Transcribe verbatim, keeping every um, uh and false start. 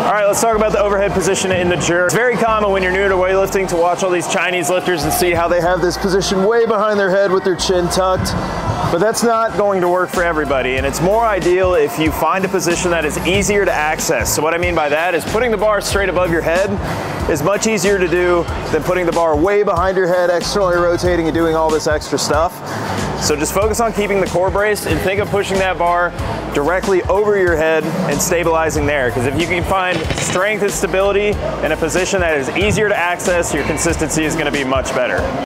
All right, let's talk about the overhead position in the jerk. It's very common when you're new to weightlifting to watch all these Chinese lifters and see how they have this position way behind their head with their chin tucked. But that's not going to work for everybody, and it's more ideal if you find a position that is easier to access. So what I mean by that is putting the bar straight above your head is much easier to do than putting the bar way behind your head, externally rotating and doing all this extra stuff. So just focus on keeping the core braced and think of pushing that bar directly over your head and stabilizing there. Because if you can find strength and stability in a position that is easier to access, your consistency is going to be much better.